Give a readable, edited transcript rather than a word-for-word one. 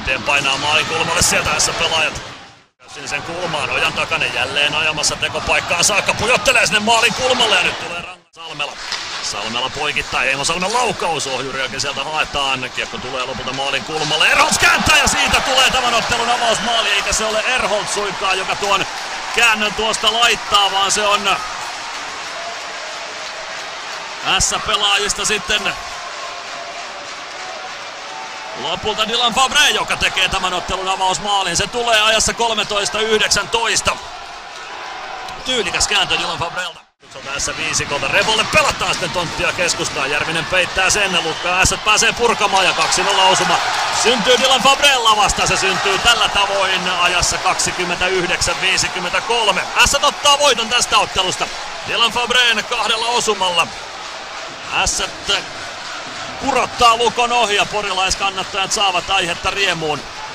Lehteen painaa maalin kulmalle sieltä tässä pelaajat. Sinisen kulmaan, Ojan Takanen jälleen ajamassa tekopaikkaan saakka, pujottelee sinne maalin kulmalle ja nyt tulee Salmela. Salmela poikittaa, Eimo Salmen laukaus, ohjuriakin sieltä haetaan. Kiekko tulee lopulta maalin kulmalle, Erholz kääntää ja siitä tulee tämän ottelun avausmaali, eikä se ole Erholz suinkaan, joka tuon käännön tuosta laittaa, vaan se on S-pelaajista sitten lopulta Dylan Fabre, joka tekee tämän ottelun avausmaalin. Se tulee ajassa 13-19. Tyylikäs kääntö Dylan Fabrelta. Nyt on tässä viisikolta. Revolle pelataan sitten tonttia keskustaan. Järvinen peittää sen. Lukka S pääsee purkamaan ja 2-0 osuma syntyy Dylan Fabrella vasta. Se syntyy tällä tavoin ajassa 29-53. S ottaa voiton tästä ottelusta. Dylan Fabreen 2 osumalla. S kurottaa Lukon ohi ja porilaiskannattajat saavat aihetta riemuun.